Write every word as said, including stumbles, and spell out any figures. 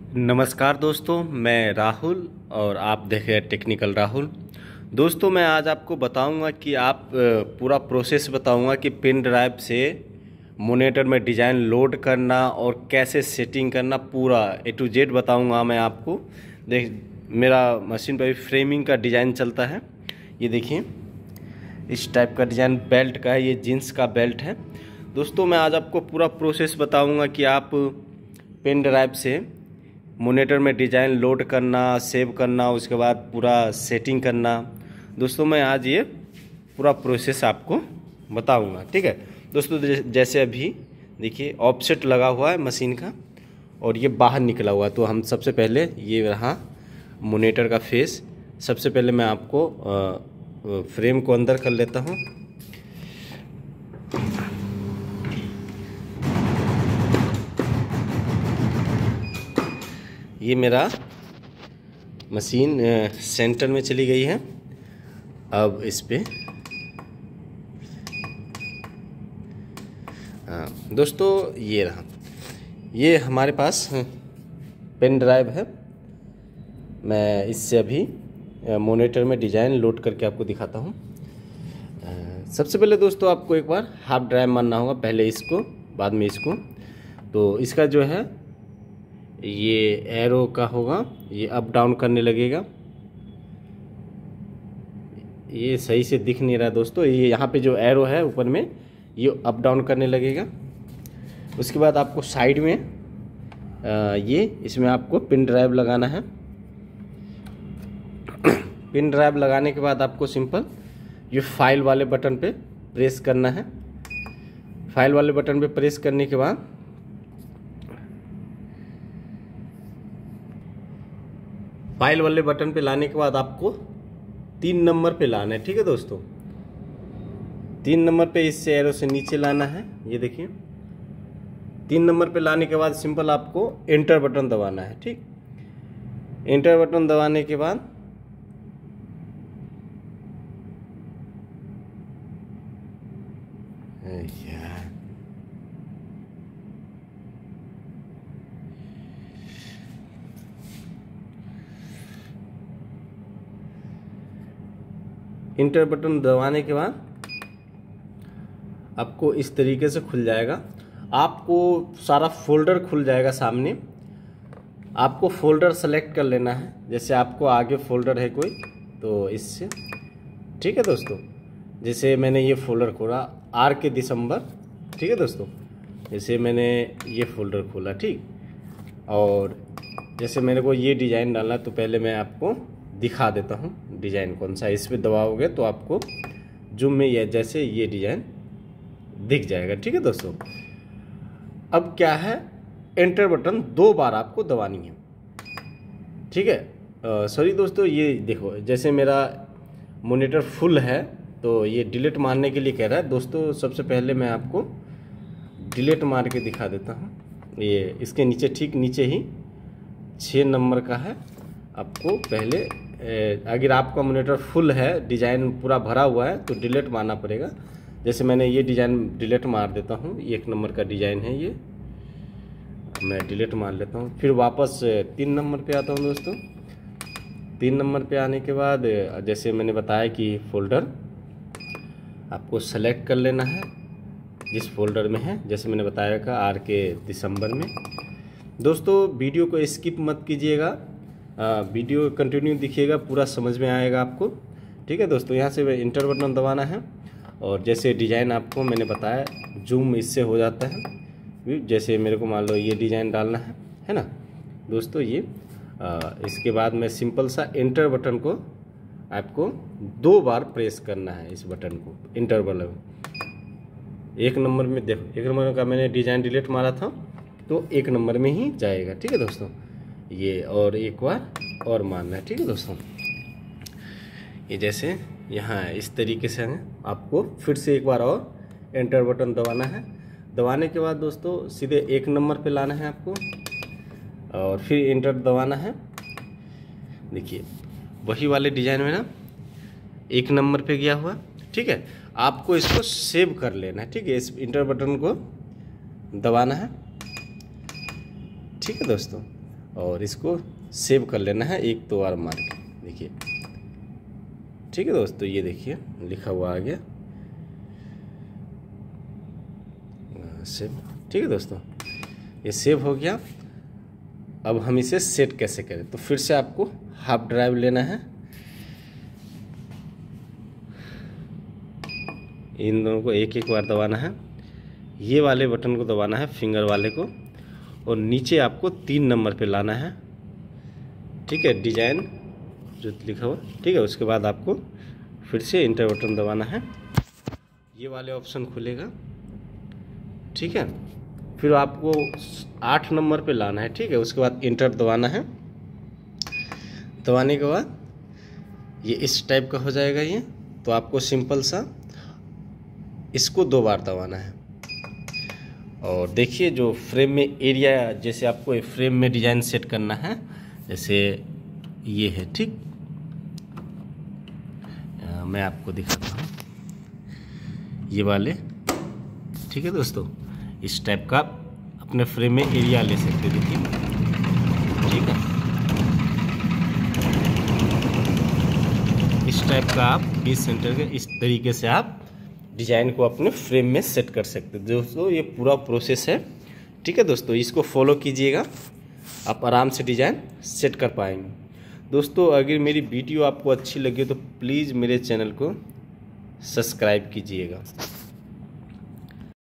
नमस्कार दोस्तों, मैं राहुल और आप देख रहे हैं टेक्निकल राहुल। दोस्तों, मैं आज आपको बताऊंगा कि आप अ, पूरा प्रोसेस बताऊंगा कि पेन ड्राइव से मॉनिटर में डिज़ाइन लोड करना और कैसे सेटिंग करना, पूरा ए टू जेड बताऊंगा मैं आपको। देख, मेरा मशीन पर भी फ्रेमिंग का डिज़ाइन चलता है। ये देखिए, इस टाइप का डिज़ाइन बेल्ट का है, ये जीन्स का बेल्ट है। दोस्तों, मैं आज आपको पूरा प्रोसेस बताऊँगा कि आप पेन ड्राइव से मॉनिटर में डिज़ाइन लोड करना, सेव करना, उसके बाद पूरा सेटिंग करना। दोस्तों, मैं आज ये पूरा प्रोसेस आपको बताऊंगा, ठीक है दोस्तों। जैसे अभी देखिए, ऑफसेट लगा हुआ है मशीन का और ये बाहर निकला हुआ है। तो हम सबसे पहले ये रहा मॉनिटर का फेस। सबसे पहले मैं आपको आ, फ्रेम को अंदर कर लेता हूँ। ये मेरा मशीन सेंटर में चली गई है। अब इस पे दोस्तों ये रहा, ये हमारे पास पेन ड्राइव है। मैं इससे अभी मॉनिटर में डिज़ाइन लोड करके आपको दिखाता हूँ। सबसे पहले दोस्तों आपको एक बार हाफ ड्राइव मारना होगा, पहले इसको बाद में इसको। तो इसका जो है ये एरो का होगा, ये अप डाउन करने लगेगा। ये सही से दिख नहीं रहा दोस्तों, ये यहाँ पे जो एरो है ऊपर में, ये अप डाउन करने लगेगा। उसके बाद आपको साइड में आ, ये इसमें आपको पिन ड्राइव लगाना है। पिन ड्राइव लगाने के बाद आपको सिंपल ये फाइल वाले बटन पे प्रेस करना है। फाइल वाले बटन पे प्रेस करने के बाद फाइल वाले बटन पे लाने के बाद आपको तीन नंबर पे लाना है, ठीक है दोस्तों। तीन नंबर पे इससे एरो से नीचे लाना है। ये देखिए, तीन नंबर पे लाने के बाद सिंपल आपको एंटर बटन दबाना है, ठीक। एंटर बटन दबाने के बाद इंटर बटन दबाने के बाद आपको इस तरीके से खुल जाएगा। आपको सारा फोल्डर खुल जाएगा सामने। आपको फोल्डर सेलेक्ट कर लेना है। जैसे आपको आगे फोल्डर है कोई, तो इससे, ठीक है दोस्तों। जैसे मैंने ये फोल्डर खोला आर के दिसंबर, ठीक है दोस्तों। जैसे मैंने ये फोल्डर खोला, ठीक। और जैसे मेरे को ये डिज़ाइन डालना, तो पहले मैं आपको दिखा देता हूँ डिज़ाइन कौन सा है। इस पर दबाओगे तो आपको जूम में ये जैसे ये डिज़ाइन दिख जाएगा, ठीक है दोस्तों। अब क्या है, एंटर बटन दो बार आपको दबानी है, ठीक है। सॉरी दोस्तों, ये देखो, जैसे मेरा मॉनिटर फुल है तो ये डिलीट मारने के लिए कह रहा है दोस्तों। सबसे पहले मैं आपको डिलीट मार के दिखा देता हूँ। ये इसके नीचे, ठीक नीचे ही छः नंबर का है। आपको पहले, अगर आपका मॉनिटर फुल है, डिज़ाइन पूरा भरा हुआ है, तो डिलीट मारना पड़ेगा। जैसे मैंने ये डिज़ाइन डिलीट मार देता हूँ। एक नंबर का डिज़ाइन है, ये मैं डिलीट मार लेता हूँ। फिर वापस तीन नंबर पे आता हूँ दोस्तों। तीन नंबर पे आने के बाद जैसे मैंने बताया कि फोल्डर आपको सेलेक्ट कर लेना है जिस फोल्डर में है। जैसे मैंने बताया था आर के दिसंबर में। दोस्तों, वीडियो को स्किप मत कीजिएगा, वीडियो कंटिन्यू दिखिएगा, पूरा समझ में आएगा आपको, ठीक है दोस्तों। यहाँ से इंटर बटन दबाना है और जैसे डिज़ाइन आपको मैंने बताया, जूम इससे हो जाता है। जैसे मेरे को मान लो ये डिज़ाइन डालना है है ना दोस्तों। ये आ, इसके बाद मैं सिंपल सा इंटर बटन को आपको दो बार प्रेस करना है। इस बटन को इंटर बटन, एक नंबर में देखो, एक नंबर का मैंने डिज़ाइन डिलीट मारा था तो एक नंबर में ही जाएगा, ठीक है दोस्तों। ये और एक बार और मारना है, ठीक है दोस्तों। ये जैसे यहाँ इस तरीके से है, आपको फिर से एक बार और एंटर बटन दबाना है। दबाने के बाद दोस्तों सीधे एक नंबर पे लाना है आपको और फिर एंटर दबाना है। देखिए, वही वाले डिज़ाइन में ना एक नंबर पे गया हुआ, ठीक है। आपको इसको सेव कर लेना है, ठीक है। इस इंटर बटन को दबाना है, ठीक है दोस्तों। और इसको सेव कर लेना है एक दो बार मार के। देखिए ठीक है दोस्तों, ये देखिए लिखा हुआ आ गया सेव। ठीक है दोस्तों, ये सेव हो गया। अब हम इसे सेट कैसे करें, तो फिर से आपको हाफ ड्राइव लेना है, इन दोनों को एक एक बार दबाना है, ये वाले बटन को दबाना है फिंगर वाले को, और नीचे आपको तीन नंबर पे लाना है। ठीक है, डिजाइन जो लिखा हुआ, ठीक है। उसके बाद आपको फिर से इंटर बटन दबाना है, ये वाले ऑप्शन खुलेगा। ठीक है, फिर आपको आठ नंबर पे लाना है। ठीक है, उसके बाद इंटर दबाना है। दबाने के बाद ये इस टाइप का हो जाएगा ये। तो आपको सिंपल सा इसको दो बार दबाना है। और देखिए जो फ्रेम में एरिया, जैसे आपको ये फ्रेम में डिजाइन सेट करना है, जैसे ये है। ठीक, आ, मैं आपको दिखाता हूँ ये वाले। ठीक है दोस्तों, इस टाइप का अपने फ्रेम में एरिया ले सकते, देखिए। ठीक है, इस टाइप का आप बीस सेंटर के इस तरीके से आप डिजाइन को अपने फ्रेम में सेट कर सकते हैं दोस्तों। ये पूरा प्रोसेस है। ठीक है दोस्तों, इसको फॉलो कीजिएगा, आप आराम से डिजाइन सेट कर पाएंगे। दोस्तों अगर मेरी वीडियो आपको अच्छी लगे तो प्लीज़ मेरे चैनल को सब्सक्राइब कीजिएगा।